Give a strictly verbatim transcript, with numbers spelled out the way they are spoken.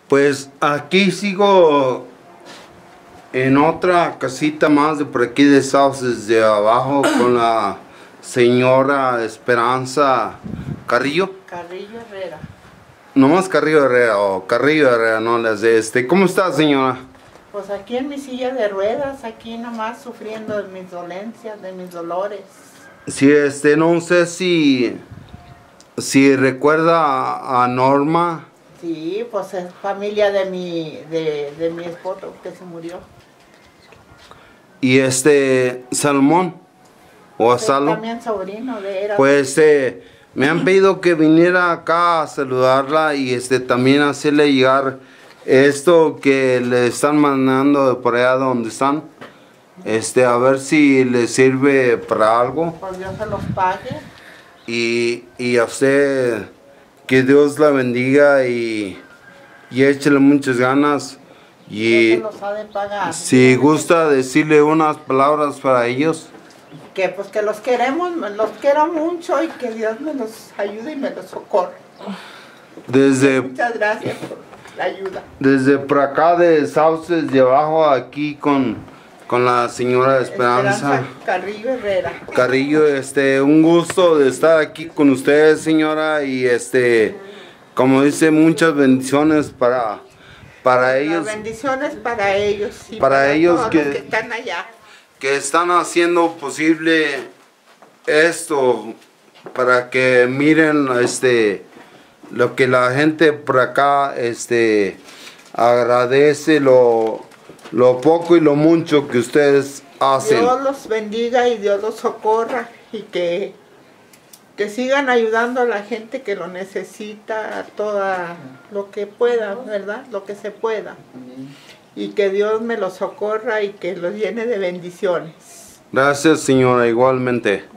Pues aquí sigo en otra casita más de por aquí de Sauces de abajo con la señora Esperanza Carrillo. Carrillo Herrera. Nomás Carrillo Herrera o Carrillo Herrera, no las de este. ¿Cómo está, señora? Pues aquí en mi silla de ruedas, aquí nomás sufriendo de mis dolencias, de mis dolores. Sí, este, no sé si, si recuerda a, a Norma. Sí, pues es familia de mi, de, de mi esposo que se murió. Y este, Salomón, o a Es Salo. también sobrino de él. Pues eh, me han pedido que viniera acá a saludarla y este también hacerle llegar esto que le están mandando de por allá donde están. Este, a ver si le sirve para algo. Pues Dios se los pague. Y, y a usted, que Dios la bendiga y, y échele muchas ganas. Y Dios se los ha de pagar. si gusta decirle unas palabras para ellos. Que pues que los queremos, los quiero mucho y que Dios me los ayude y me los socorra. Desde, Muchas gracias por la ayuda. desde por acá de Sauces de abajo aquí con, con la señora Esperanza, Esperanza Carrillo Herrera. Carrillo, este, un gusto de estar aquí con ustedes, señora, y este, como dice, muchas bendiciones para, para Las ellos, bendiciones para ellos y Para para, ellos todos que- los que están allá. que están haciendo posible esto para que miren este lo que la gente por acá este agradece lo, lo poco y lo mucho que ustedes hacen. Dios los bendiga y Dios los socorra y que, que sigan ayudando a la gente que lo necesita, toda lo que pueda, ¿verdad? Lo que se pueda. Y que Dios me los socorra y que los llene de bendiciones. Gracias, señora, igualmente.